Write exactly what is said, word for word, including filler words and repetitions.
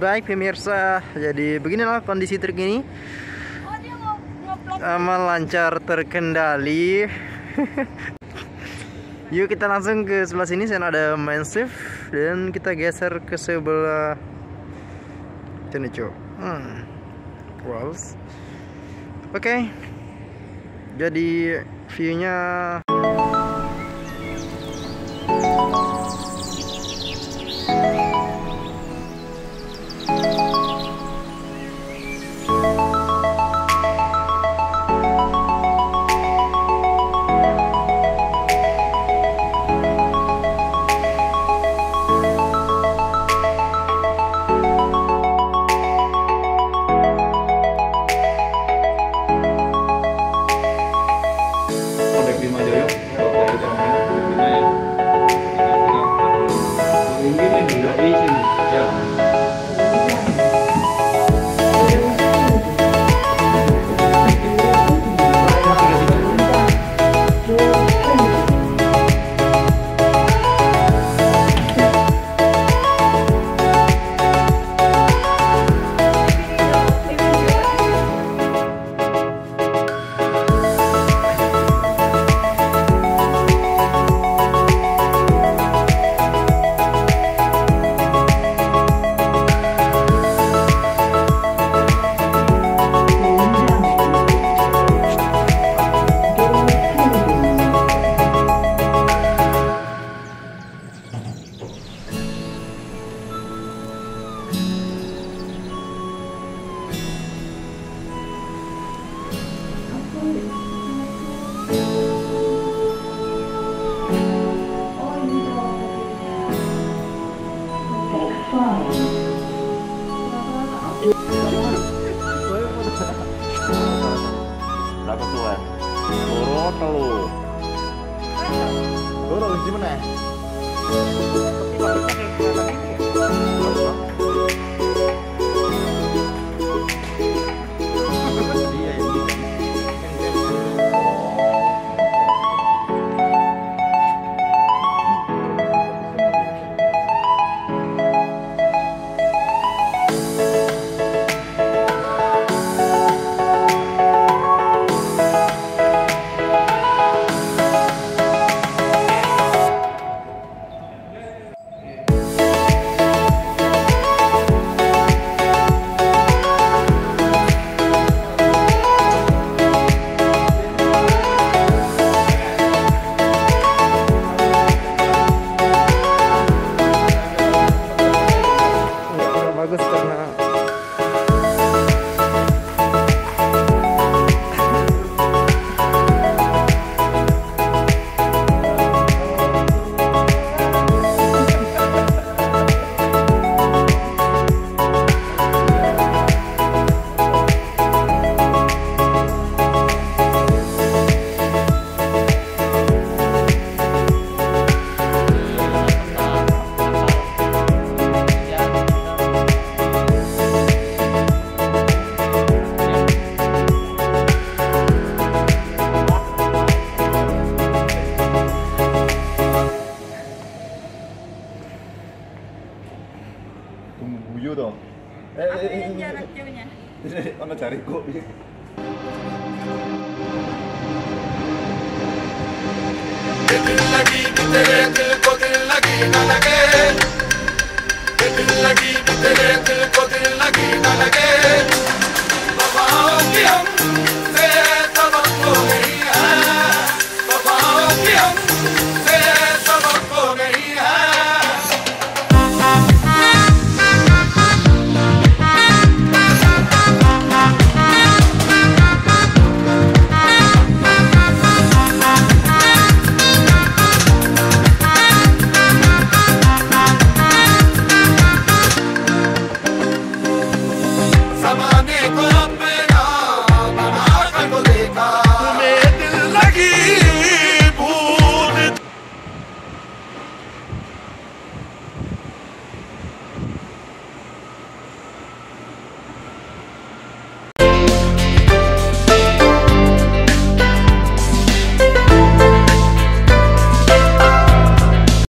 Baik pemirsa, jadi beginilah kondisi terkini. Aman, lancar, terkendali. Yuk kita langsung ke sebelah sini, sana ada main shift dan kita geser ke sebelah sini cuy. Hmm. Walls. Oke. Okay. Jadi view-nya berapa tuan? Loro telu. Loro di mana? Guyu dong. Eh, eh, eh, jarak jauhnya. Ono jariku. Lagi, lagi, lagi, lagi, lagi,